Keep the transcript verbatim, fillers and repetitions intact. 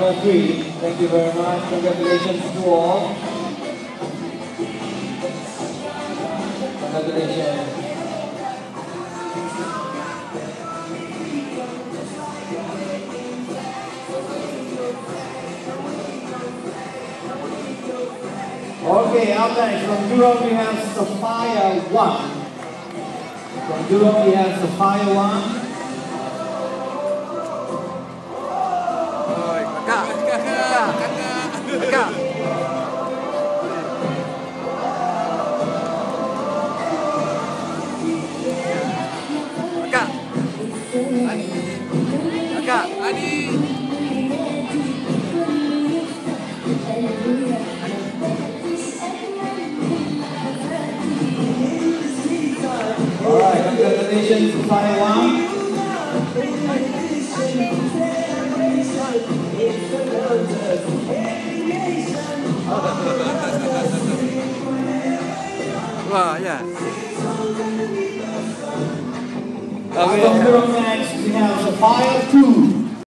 Fire three. Thank you very much. Congratulations to all. Congratulations. Okay, up next from Europe we have Sapphire one. From Europe we have Sapphire one. Oi, kakak, kakak, kakak, kakak. Kakak, Adi, kakak, Adi. Alright, congratulations to Sapphire one. Wah, ya. From Europe next we have Sapphire two.